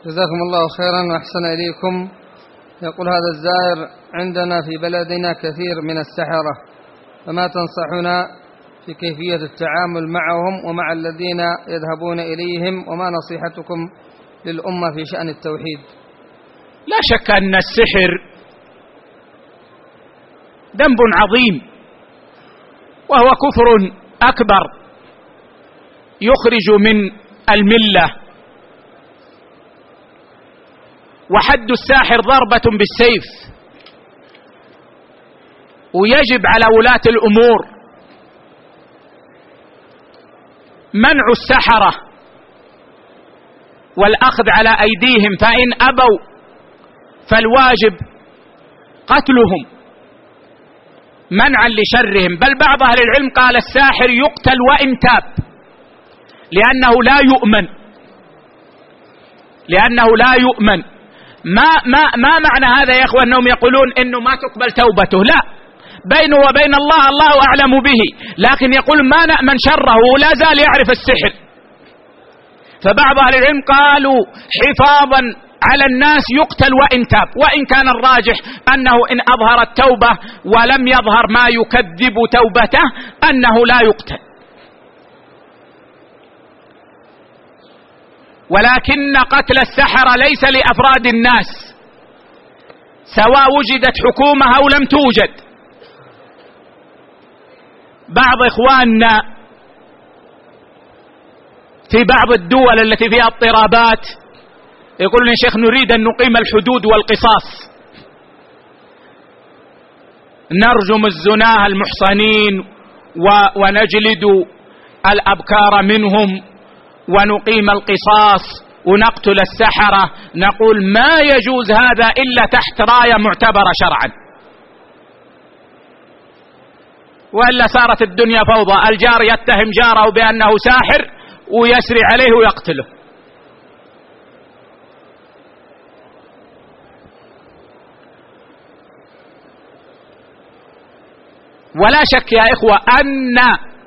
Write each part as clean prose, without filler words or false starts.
جزاكم الله خيرا وأحسن إليكم. يقول هذا الزائر: عندنا في بلدنا كثير من السحرة، فما تنصحنا في كيفية التعامل معهم ومع الذين يذهبون إليهم، وما نصيحتكم للأمة في شأن التوحيد؟ لا شك أن السحر ذنب عظيم وهو كفر أكبر يخرج من الملة، وحد الساحر ضربة بالسيف، ويجب على ولاة الأمور منع السحرة والأخذ على أيديهم، فإن أبوا فالواجب قتلهم منعا لشرهم. بل بعض أهل العلم قال الساحر يقتل وإن تاب، لأنه لا يؤمن. ما معنى هذا يا إخوة أنهم يقولون إنه ما تقبل توبته؟ لا، بينه وبين الله أعلم به، لكن يقول ما نأمن شره ولا زال يعرف السحر. فبعض أهل العلم قالوا حفاظا على الناس يقتل وإن تاب، وإن كان الراجح أنه إن أظهر التوبة ولم يظهر ما يكذب توبته أنه لا يقتل. ولكن قتل السحرة ليس لأفراد الناس، سواء وجدت حكومة أو لم توجد. بعض إخواننا في بعض الدول التي فيها اضطرابات يقولون يا شيخ نريد أن نقيم الحدود والقصاص، نرجم الزناه المحصنين ونجلد الأبكار منهم ونقيم القصاص ونقتل السحرة. نقول ما يجوز هذا إلا تحت راية معتبرة شرعا، وإلا صارت الدنيا فوضى، الجار يتهم جاره بأنه ساحر ويسري عليه ويقتله. ولا شك يا إخوة أن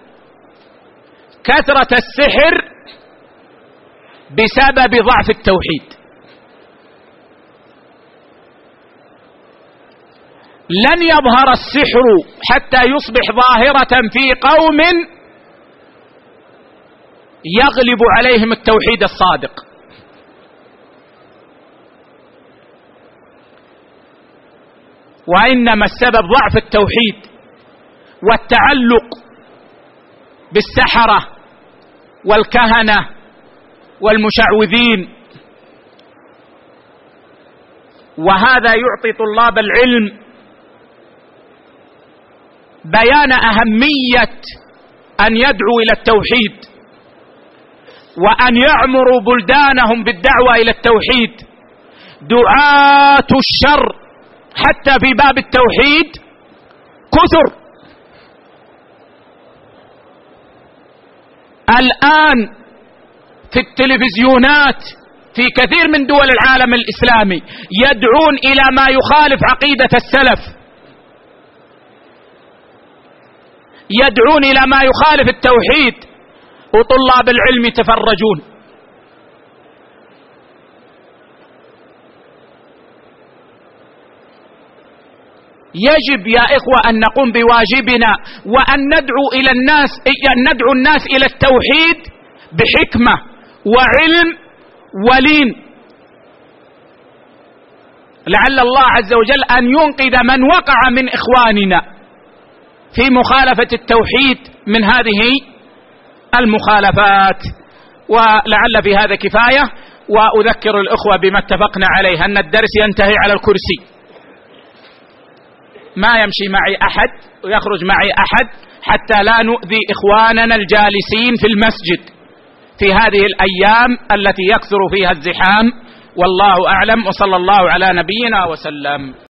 كثرة السحر بسبب ضعف التوحيد. لن يظهر السحر حتى يصبح ظاهرة في قوم يغلب عليهم التوحيد الصادق. وإنما السبب ضعف التوحيد والتعلق بالسحرة والكهنة والمشعوذين. وهذا يعطي طلاب العلم بيان أهمية أن يدعوا إلى التوحيد، وأن يعمروا بلدانهم بالدعوة إلى التوحيد. دعاة الشر حتى في باب التوحيد كثر. الآن في التلفزيونات في كثير من دول العالم الإسلامي يدعون إلى ما يخالف عقيدة السلف، يدعون إلى ما يخالف التوحيد، وطلاب العلم يتفرجون. يجب يا إخوة أن نقوم بواجبنا، وأن ندعو الناس إلى التوحيد بحكمة وعلم ولين، لعل الله عز وجل أن ينقذ من وقع من إخواننا في مخالفة التوحيد من هذه المخالفات. ولعل في هذا كفاية، وأذكر الأخوة بما اتفقنا عليه، أن الدرس ينتهي على الكرسي، ما يمشي معي أحد ويخرج معي أحد، حتى لا نؤذي إخواننا الجالسين في المسجد في هذه الأيام التي يكثر فيها الزحام. والله أعلم، وصلى الله على نبينا وسلم.